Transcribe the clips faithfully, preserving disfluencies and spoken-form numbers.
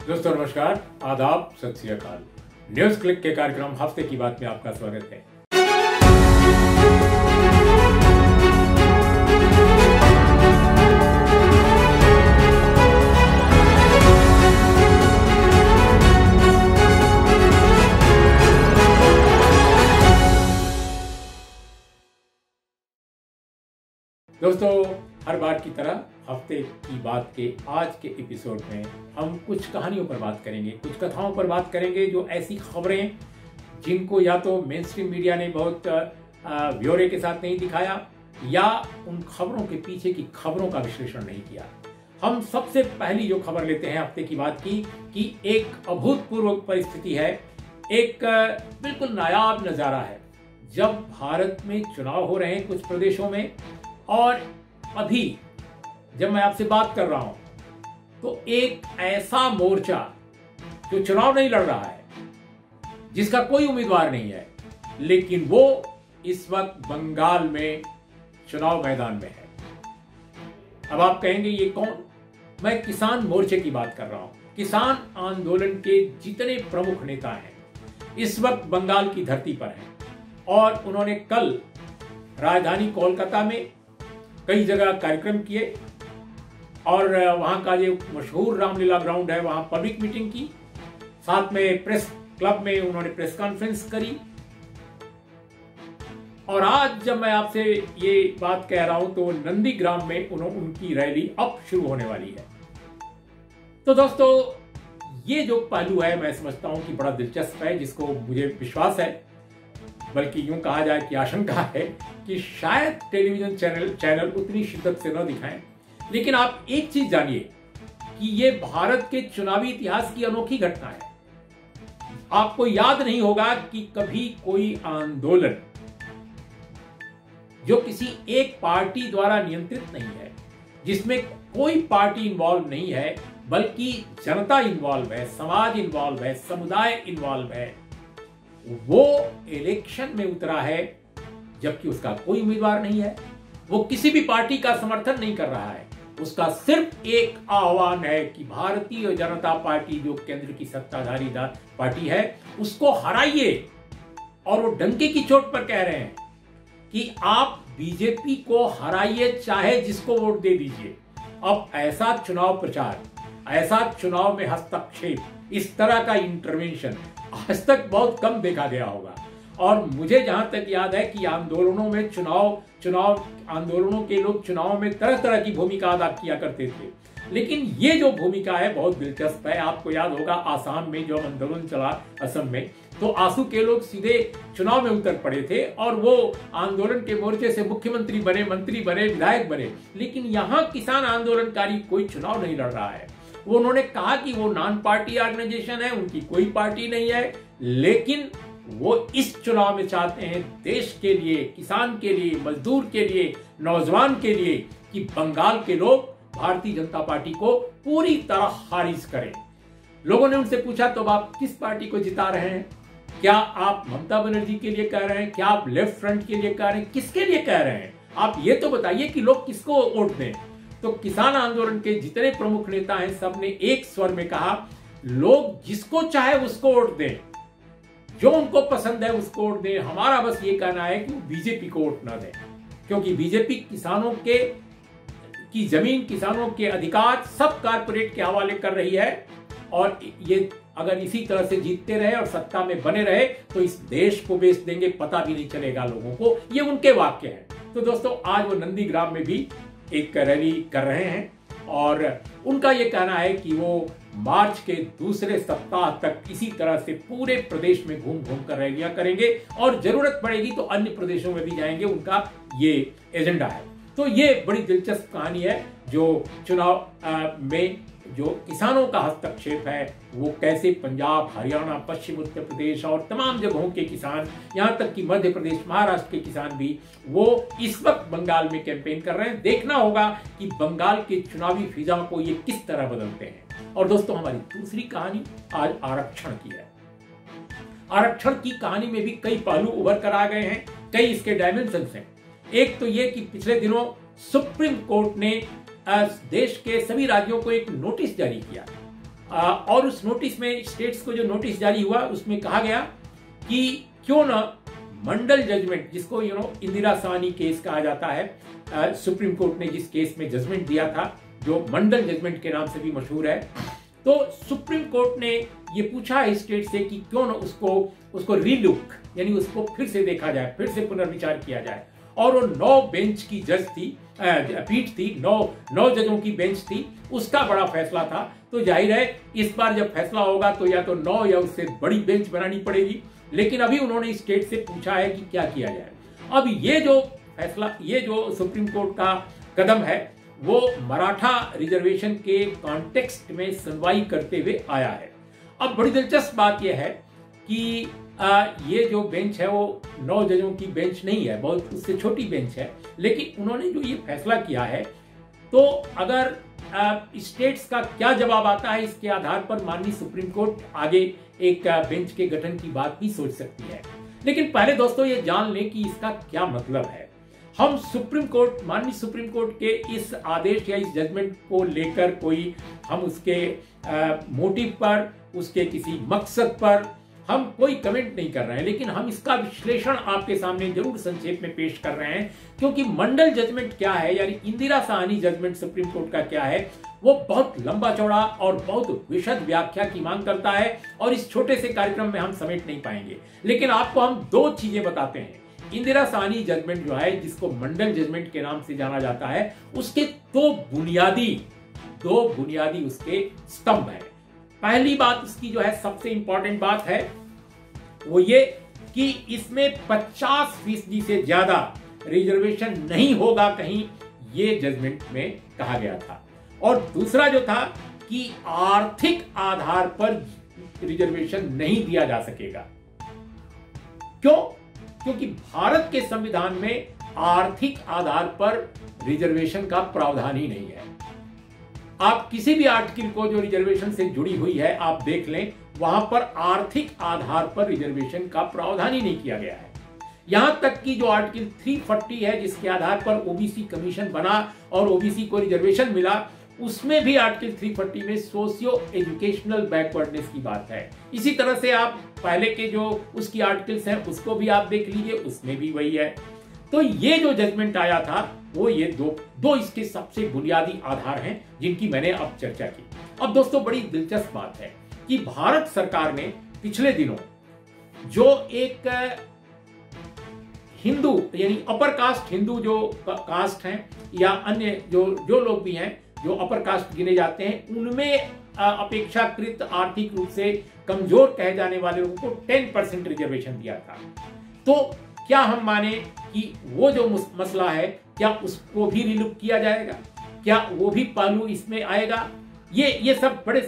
दोस्तों नमस्कार, आदाब, सत श्री अकाल। न्यूज क्लिक के कार्यक्रम हफ्ते की बात में आपका स्वागत है। दोस्तों हर बार की तरह हफ्ते की बात के आज के एपिसोड में हम कुछ कहानियों पर बात करेंगे, कुछ कथाओं पर बात करेंगे जो ऐसी खबरें जिनको या तो मेन स्ट्रीम मीडिया ने बहुत ब्यौरे के साथ नहीं दिखाया या उन खबरों के पीछे की खबरों का विश्लेषण नहीं किया। हम सबसे पहली जो खबर लेते हैं हफ्ते की बात की कि एक अभूतपूर्व परिस्थिति है, एक बिल्कुल नायाब नजारा है जब भारत में चुनाव हो रहे हैं कुछ प्रदेशों में, और अभी जब मैं आपसे बात कर रहा हूं तो एक ऐसा मोर्चा जो चुनाव नहीं लड़ रहा है, जिसका कोई उम्मीदवार नहीं है, लेकिन वो इस वक्त बंगाल में चुनाव मैदान में है। अब आप कहेंगे ये कौन? मैं किसान मोर्चे की बात कर रहा हूं। किसान आंदोलन के जितने प्रमुख नेता हैं इस वक्त बंगाल की धरती पर हैं और उन्होंने कल राजधानी कोलकाता में कई जगह कार्यक्रम किए और वहां का जो मशहूर रामलीला ग्राउंड है वहां पब्लिक मीटिंग की, साथ में प्रेस क्लब में उन्होंने प्रेस कॉन्फ्रेंस करी। और आज जब मैं आपसे ये बात कह रहा हूं तो नंदीग्राम में उन्होंने उनकी रैली अब शुरू होने वाली है। तो दोस्तों ये जो पहलू है मैं समझता हूं कि बड़ा दिलचस्प है, जिसको मुझे विश्वास है, बल्कि यूं कहा जाए कि आशंका है कि शायद टेलीविजन चैनल चैनल उतनी शिद्दत से न दिखाएं। लेकिन आप एक चीज जानिए कि ये भारत के चुनावी इतिहास की अनोखी घटना है। आपको याद नहीं होगा कि कभी कोई आंदोलन जो किसी एक पार्टी द्वारा नियंत्रित नहीं है, जिसमें कोई पार्टी इन्वॉल्व नहीं है, बल्कि जनता इन्वॉल्व है, समाज इन्वॉल्व है, समुदाय इन्वॉल्व है, वो इलेक्शन में उतरा है जबकि उसका कोई उम्मीदवार नहीं है, वो किसी भी पार्टी का समर्थन नहीं कर रहा है। उसका सिर्फ एक आह्वान है कि भारतीय जनता पार्टी जो केंद्र की सत्ताधारी पार्टी है उसको हराइए। और वो डंके की चोट पर कह रहे हैं कि आप बीजेपी को हराइए, चाहे जिसको वोट दे दीजिए। अब ऐसा चुनाव प्रचार, ऐसा चुनाव में हस्तक्षेप, इस तरह का इंटरवेंशन आज तक बहुत कम देखा गया होगा। और मुझे जहां तक याद है कि आंदोलनों में चुनाव चुनाव आंदोलनों के लोग चुनाव में तरह तरह की भूमिका अदा किया करते थे, लेकिन ये जो भूमिका है बहुत दिलचस्प है। आपको याद होगा आसाम में जो आंदोलन चला, असम में, तो आंसू के लोग सीधे चुनाव में उतर पड़े थे और वो आंदोलन के मोर्चे से मुख्यमंत्री बने, मंत्री बने, विधायक बने। लेकिन यहाँ किसान आंदोलनकारी कोई चुनाव नहीं लड़ रहा है। वो उन्होंने कहा कि वो नॉन पार्टी ऑर्गेनाइजेशन है, उनकी कोई पार्टी नहीं है, लेकिन वो इस चुनाव में चाहते हैं देश के लिए, किसान के लिए, मजदूर के लिए, नौजवान के लिए कि बंगाल के लोग भारतीय जनता पार्टी को पूरी तरह खारिज करें। लोगों ने उनसे पूछा तो आप किस पार्टी को जिता रहे हैं? क्या आप ममता बनर्जी के लिए कह रहे हैं? क्या आप लेफ्ट फ्रंट के लिए कह रहे हैं? किसके लिए कह रहे हैं? आप ये तो बताइए कि लोग किसको वोट दें। तो किसान आंदोलन के जितने प्रमुख नेता हैं सबने एक स्वर में कहा, लोग जिसको चाहे उसको वोट दें, जो उनको पसंद है उसको वोट दें। हमारा बस ये कहना है कि बीजेपी को वोट ना दें, क्योंकि बीजेपी किसानों के की जमीन, किसानों के अधिकार सब कारपोरेट के हवाले कर रही है। और ये अगर इसी तरह से जीतते रहे और सत्ता में बने रहे तो इस देश को बेच देंगे, पता भी नहीं चलेगा लोगों को। ये उनके वाक्य हैं। तो दोस्तों आज वो नंदीग्राम में भी एक रैली कर रहे हैं और उनका ये कहना है कि वो मार्च के दूसरे सप्ताह तक इसी तरह से पूरे प्रदेश में घूम घूम कर रैलियां करेंगे और जरूरत पड़ेगी तो अन्य प्रदेशों में भी जाएंगे। उनका ये एजेंडा है। तो ये बड़ी दिलचस्प कहानी है जो चुनाव में जो किसानों का हस्तक्षेप है वो कैसे पंजाब, हरियाणा, पश्चिम उत्तर प्रदेश और तमाम जगहों के किसान, यहाँ तक कि मध्य प्रदेश, महाराष्ट्र के किसान भी वो इस वक्त बंगाल में कैंपेन कर रहे हैं। देखना होगा कि बंगाल के चुनावी फिजा को ये किस तरह बदलते हैं। और दोस्तों हमारी दूसरी कहानी आज आरक्षण की है। आरक्षण की कहानी में भी कई पहलू उभर कर आ गए हैं, कई इसके डायमेंशंस हैं। एक तो ये कि पिछले दिनों सुप्रीम कोर्ट ने देश के सभी राज्यों को एक नोटिस जारी किया और उस नोटिस में स्टेट्स को जो नोटिस जारी हुआ उसमें कहा गया कि क्यों ना मंडल जजमेंट, जिसको you know Indira Sawhney case कहा जाता है, सुप्रीम कोर्ट ने जिस केस में जजमेंट दिया था जो मंडल जजमेंट के नाम से भी मशहूर है, तो सुप्रीम कोर्ट ने ये पूछा है स्टेट से कि क्यों ना उसको उसको रीलुक यानी उसको फिर से देखा जाए, फिर से पुनर्विचार किया जाए। और वो नौ बेंच की जज थी, पीठ थी, नौ नौ जजों की बेंच थी, उसका बड़ा फैसला था। तो जाहिर है इस बार जब फैसला होगा तो या तो नौ या उससे बड़ी बेंच बनानी पड़ेगी। लेकिन अभी उन्होंने स्टेट से पूछा है कि क्या किया जाए। अब ये जो फैसला, ये जो सुप्रीम कोर्ट का कदम है वो मराठा रिजर्वेशन के कॉन्टेक्स्ट में सुनवाई करते हुए आया है। अब बड़ी दिलचस्प बात यह है कि आ, ये जो बेंच है वो नौ जजों की बेंच नहीं है, बहुत उससे छोटी बेंच है। लेकिन उन्होंने जो ये फैसला किया है, तो अगर स्टेट्स का क्या जवाब आता है इसके आधार पर माननीय सुप्रीम कोर्ट आगे एक बेंच के गठन की बात भी सोच सकती है। लेकिन पहले दोस्तों ये जान लें कि इसका क्या मतलब है। हम सुप्रीम कोर्ट, माननीय सुप्रीम कोर्ट के इस आदेश या इस जजमेंट को लेकर कोई हम उसके मोटिव पर, उसके किसी मकसद पर हम कोई कमेंट नहीं कर रहे हैं, लेकिन हम इसका विश्लेषण आपके सामने जरूर संक्षेप में पेश कर रहे हैं। क्योंकि मंडल जजमेंट क्या है, यानी Indira Sawhney judgment supreme court का क्या है, वो बहुत लंबा चौड़ा और बहुत विशद व्याख्या की मांग करता है और इस छोटे से कार्यक्रम में हम समेट नहीं पाएंगे। लेकिन आपको हम दो चीजें बताते हैं। इंदिरा साहनी जजमेंट जो है, जिसको मंडल जजमेंट के नाम से जाना जाता है, उसके दो बुनियादी दो बुनियादी उसके स्तंभ है। पहली बात उसकी जो है सबसे इंपॉर्टेंट बात है वो ये कि इसमें पचास फीसदी से ज्यादा रिजर्वेशन नहीं होगा, कहीं ये जजमेंट में कहा गया था। और दूसरा जो था कि आर्थिक आधार पर रिजर्वेशन नहीं दिया जा सकेगा। क्यों? क्योंकि भारत के संविधान में आर्थिक आधार पर रिजर्वेशन का प्रावधान ही नहीं है। आप किसी भी आर्टिकल को जो रिजर्वेशन से जुड़ी हुई है आप देख लें, वहां पर आर्थिक आधार पर रिजर्वेशन का प्रावधान ही नहीं किया गया है। यहां तक कि जो आर्टिकल तीन सौ चालीस है, जिसके आधार पर ओबीसी कमीशन बना और ओबीसी को रिजर्वेशन मिला, उसमें भी आर्टिकल तीन सौ चालीस में सोशियो एजुकेशनल बैकवर्डनेस की बात है। इसी तरह से आप पहले के जो उसकी आर्टिकल्स हैं उसको भी आप देख लीजिए, उसमें भी वही है। तो ये जो जजमेंट आया था वो ये दो दो इसके सबसे बुनियादी आधार हैं जिनकी मैंने अब चर्चा की। अब दोस्तों बड़ी दिलचस्प बात है कि भारत सरकार ने पिछले दिनों जो एक हिंदू यानी अपर कास्ट हिंदू जो कास्ट हैं या अन्य जो जो लोग भी हैं जो अपर कास्ट गिने जाते हैं, उनमें अपेक्षाकृत आर्थिक रूप से कमजोर कहे जाने वाले लोगों को दस परसेंट रिजर्वेशन दिया था। तो क्या हम माने कि वो जो मसला है क्या उसको भी रिलुक किया जाएगा? क्या वो भी पहलू इसमें आएगा? ये ये सब बड़े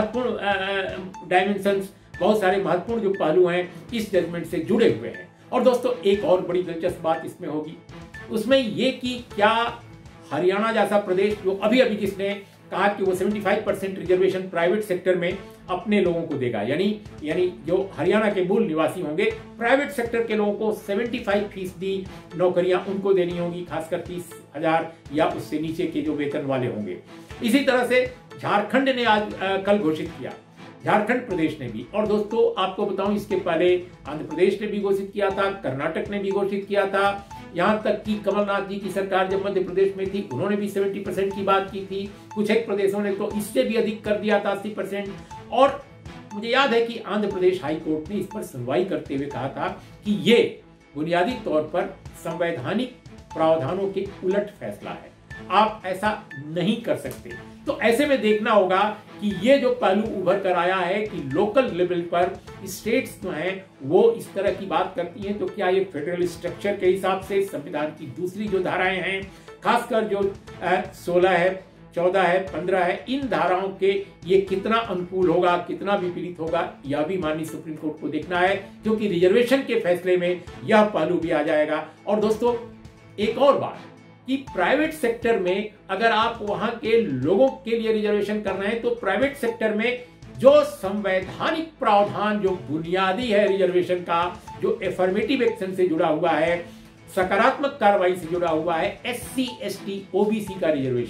महत्वपूर्ण डायमेंशंस, बहुत सारे महत्वपूर्ण जो पहलू हैं इस जजमेंट से जुड़े हुए हैं। और दोस्तों एक और बड़ी दिलचस्प बात इसमें होगी, उसमें ये कि क्या हरियाणा जैसा प्रदेश जो अभी अभी जिसने कहा कि वो पचहत्तर परसेंट रिजर्वेशन प्राइवेट सेक्टर में अपने लोगों को देगा, यानी यानी जो हरियाणा के मूल निवासी होंगे, प्राइवेट सेक्टर के लोगों को पचहत्तर फीसदी नौकरियां उनको देनी होगी, खासकर तीस हजार या उससे नीचे के जो वेतन वाले होंगे। इसी तरह से झारखंड ने आज आ, कल घोषित किया, झारखंड प्रदेश ने भी। और दोस्तों आपको बताऊं, इसके पहले आंध्र प्रदेश ने भी घोषित किया था, कर्नाटक ने भी घोषित किया था, यहां तक कि कमलनाथ जी की सरकार जब मध्य प्रदेश में थी उन्होंने भी सत्तर परसेंट की बात की थी। कुछ एक प्रदेशों ने तो इससे भी अधिक कर दिया था, अस्सी परसेंट। और मुझे याद है कि आंध्र प्रदेश हाई कोर्ट ने इस पर सुनवाई करते हुए कहा था कि ये बुनियादी तौर पर संवैधानिक प्रावधानों के उलट फैसला है, आप ऐसा नहीं कर सकते। तो ऐसे में देखना होगा कि ये जो पहलू उभर कर आया है कि लोकल लेवल पर स्टेट्स जो हैं वो इस तरह की बात करती हैं, तो क्या ये फेडरल स्ट्रक्चर के हिसाब से संविधान की दूसरी जो धाराएं हैं, खासकर जो सोलह है, चौदह है, पंद्रह है, इन धाराओं के ये कितना अनुकूल होगा, कितना विपरीत होगा, यह भी माननीय सुप्रीम कोर्ट को देखना है, क्योंकि रिजर्वेशन के फैसले में यह पहलू भी आ जाएगा। और दोस्तों एक और बात कि प्राइवेट सेक्टर में अगर आप वहां के लोगों के लिए रिजर्वेशन कर रहे हैं, तो प्राइवेट सेक्टर में जो संवैधानिक प्रावधान जो बुनियादी है रिजर्वेशन का, जो एफर्मेटिव एक्शन से जुड़ा हुआ है, सकारात्मक कार्रवाई से जुड़ा हुआ है, S C S T OBC का रिजर्वेशन,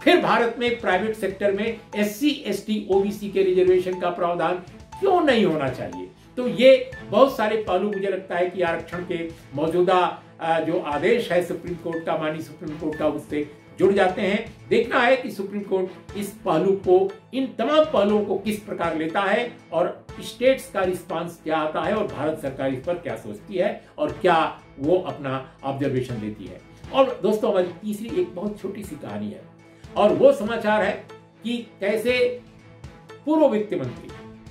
फिर भारत में प्राइवेट सेक्टर में S C S T O B C के रिजर्वेशन का प्रावधान क्यों नहीं होना चाहिए। तो ये बहुत सारे पहलू मुझे लगता है कि आरक्षण के मौजूदा जो आदेश है सुप्रीम कोर्ट का, माननीय सुप्रीम कोर्ट का, उससे जुड़ जाते हैं। देखना है कि सुप्रीम कोर्ट इस पहलू को, इन तमाम पहलुओं को किस प्रकार लेता है और स्टेट्स का रिस्पांस क्या आता है और भारत सरकार इस पर क्या सोचती है और क्या वो अपना ऑब्जर्वेशन देती है। और दोस्तों, हमारी तीसरी एक बहुत छोटी सी कहानी है और वो समाचार है कि कैसे पूर्व वित्त मंत्री,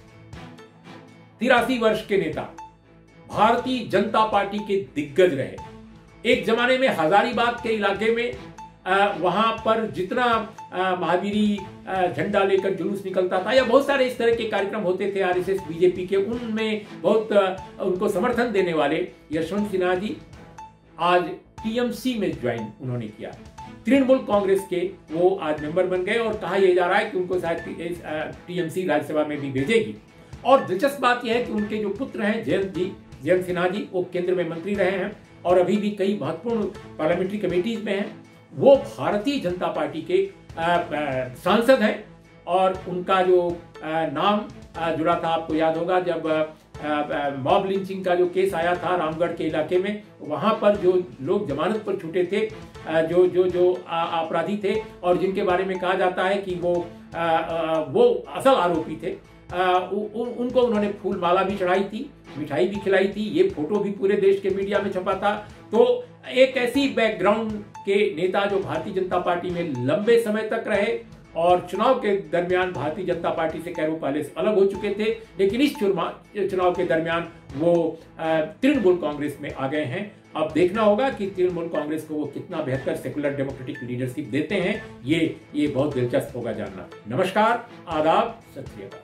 तिरासी वर्ष के नेता, भारतीय जनता पार्टी के दिग्गज रहे। एक जमाने में हजारीबाग के इलाके में आ, वहां पर जितना महावीरी झंडा लेकर जुलूस निकलता था या बहुत सारे इस तरह के कार्यक्रम होते थे आरएसएस बीजेपी के, उनमें बहुत आ, उनको समर्थन देने वाले यशवंत सिन्हा जी आज टीएमसी में ज्वाइन उन्होंने किया। तृणमूल कांग्रेस के वो आज मेंबर बन गए और कहा यह जा रहा है कि उनको शायद टीएमसी राज्यसभा में भी भेजेगी। और दिलचस्प बात यह है कि उनके जो पुत्र हैं जयंत जी जयंत सिन्हा जी, वो केंद्र में मंत्री रहे हैं और अभी भी कई महत्वपूर्ण पार्लियामेंट्री कमेटीज में हैं। वो भारतीय जनता पार्टी के सांसद हैं और उनका जो आ, नाम आ, जुड़ा था, आपको याद होगा जब मॉब लिंचिंग का जो केस आया था रामगढ़ के इलाके में, वहां पर जो लोग जमानत पर छूटे थे, आ, जो जो जो अपराधी थे और जिनके बारे में कहा जाता है कि वो आ, आ, वो असल आरोपी थे, आ, उ, उ, उनको उन्होंने फूल माला भी चढ़ाई थी, मिठाई भी खिलाई थी। ये फोटो भी पूरे देश के मीडिया में छपा था। तो एक ऐसी बैकग्राउंड के नेता जो भारतीय जनता पार्टी में लंबे समय तक रहे और चुनाव के दरमियान भारतीय जनता पार्टी से खैर वो पहले से अलग हो चुके थे, लेकिन इस चुनाव के दरमियान वो तृणमूल कांग्रेस में आ गए हैं। अब देखना होगा कि तृणमूल कांग्रेस को वो कितना बेहतर सेकुलर डेमोक्रेटिक लीडरशिप देते हैं। ये ये बहुत दिलचस्प होगा जानना। नमस्कार, आदाब, सत श्री अकाल।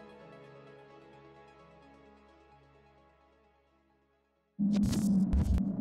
you